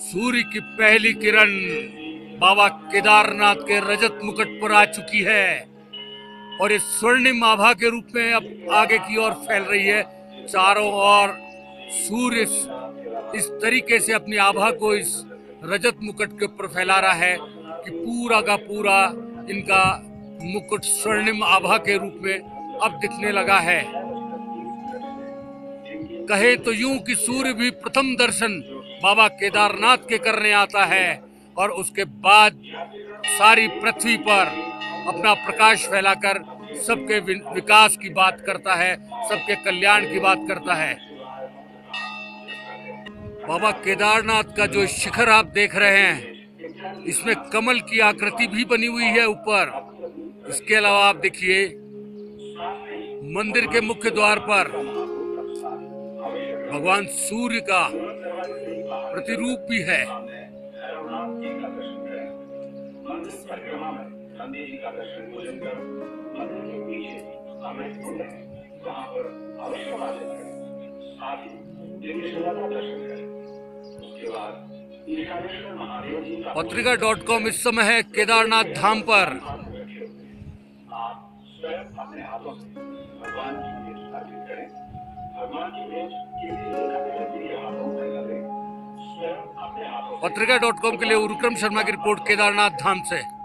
सूर्य की पहली किरण बाबा केदारनाथ के रजत मुकुट पर आ चुकी है और इस स्वर्णिम आभा के रूप में अब आगे की ओर फैल रही है। चारों ओर सूर्य इस तरीके से अपनी आभा को इस रजत मुकुट के ऊपर फैला रहा है कि पूरा का पूरा इनका मुकुट स्वर्णिम आभा के रूप में अब दिखने लगा है। कहे तो यूं कि सूर्य भी प्रथम दर्शन बाबा केदारनाथ के करने आता है और उसके बाद सारी पृथ्वी पर अपना प्रकाश फैलाकर सबके विकास की बात करता है, सबके कल्याण की बात करता है। बाबा केदारनाथ का जो शिखर आप देख रहे हैं, इसमें कमल की आकृति भी बनी हुई है ऊपर। इसके अलावा आप देखिए मंदिर के मुख्य द्वार पर भगवान सूर्य का प्रतिरूप भी है। पत्रिका.com इस समय है केदारनाथ धाम पर। पत्रिका.com के लिए उरुक्रम शर्मा की रिपोर्ट केदारनाथ धाम से।